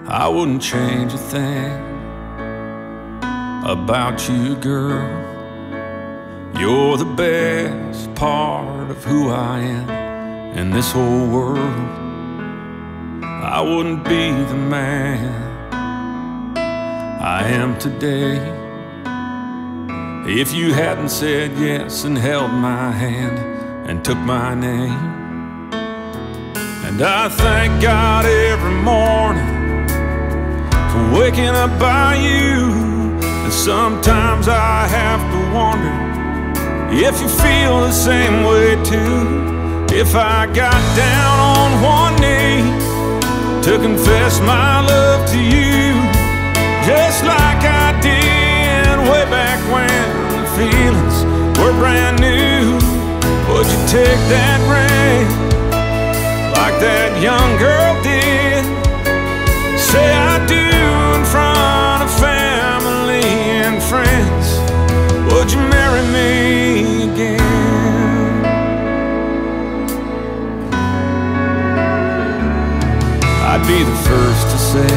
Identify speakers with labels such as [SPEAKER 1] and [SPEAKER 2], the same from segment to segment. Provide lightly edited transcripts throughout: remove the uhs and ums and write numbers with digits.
[SPEAKER 1] I wouldn't change a thing about you, girl. You're the best part of who I am in this whole world. I wouldn't be the man I am today if you hadn't said yes and held my hand and took my name. And I thank God every morning for waking up by you. And sometimes I have to wonder if you feel the same way too. If I got down on one knee to confess my love to you, just like I did way back when the feelings were brand new, would you take that ring like that young girl did? Say I do in front of family and friends. Would you marry me again? I'd be the first to say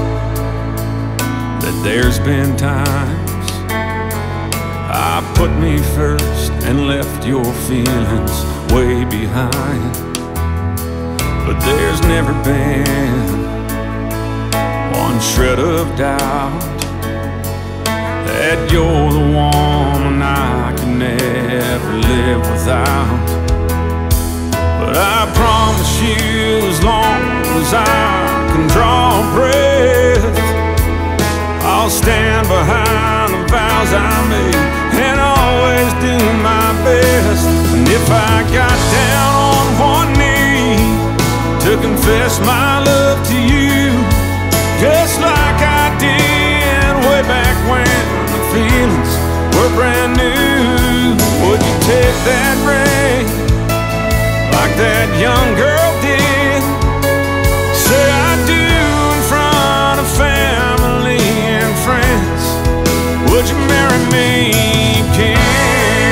[SPEAKER 1] that there's been times I put me first and left your feelings way behind. But there's never been one shred of doubt that you're the woman I can never live without. But I promise you, as long as I can draw a breath, I'll stand behind the vows I made and always do my best. And if I got down on one knee to confess my love to you, just like I did way back when the feelings were brand new, would you take that ring like that young girl did? Say I do in front of family and friends. Would you marry me again?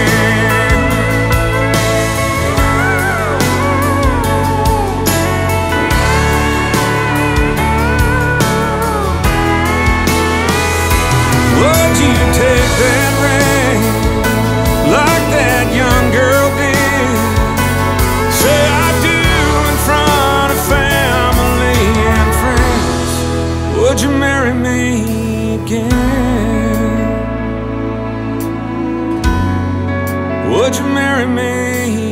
[SPEAKER 1] Would you take that ring like that young girl did? Say I do in front of family and friends. Would you marry me again? Would you marry me?